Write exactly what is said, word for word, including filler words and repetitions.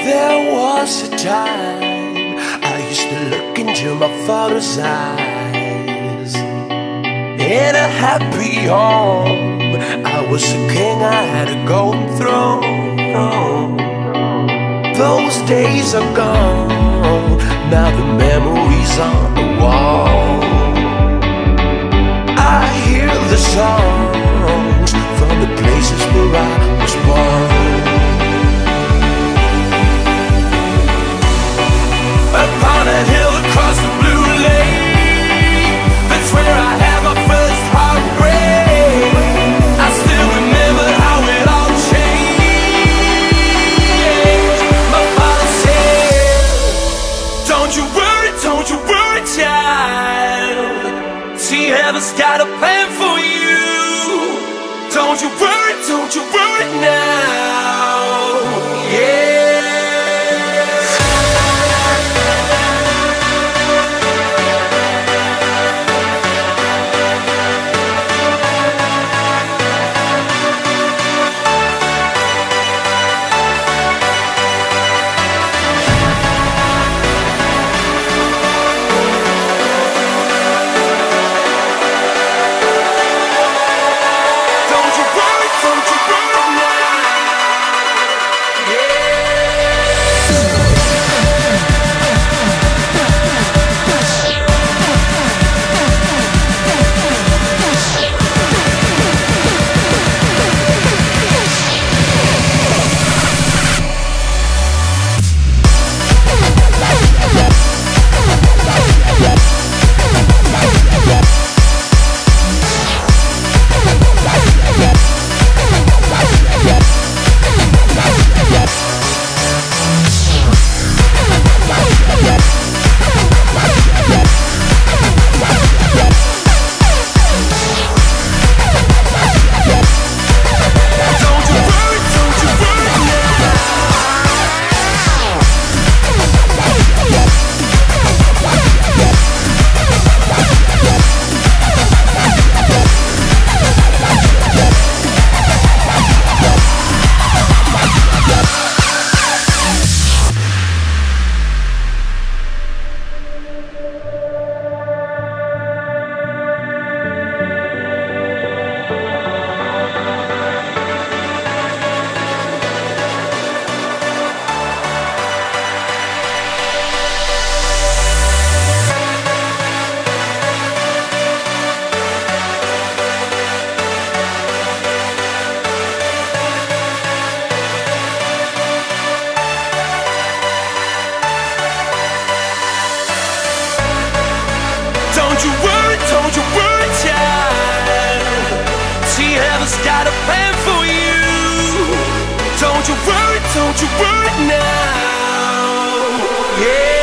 There was a time I used to look into my father's eyes. In a happy home, I was a king, I had a golden throne. Those days are gone, now the memories on the wall. I hear the songs from the places where I was born. Upon a hill across the blue lake, that's where I had my first heartbreak. I still remember how it all changed. My father said, don't you worry, don't you worry, child. See, heaven's got a plan for you. Don't you worry, don't you worry now. Yeah. Don't you worry, don't you worry, child. See, heaven's got a plan for you. Don't you worry, don't you worry now. Yeah.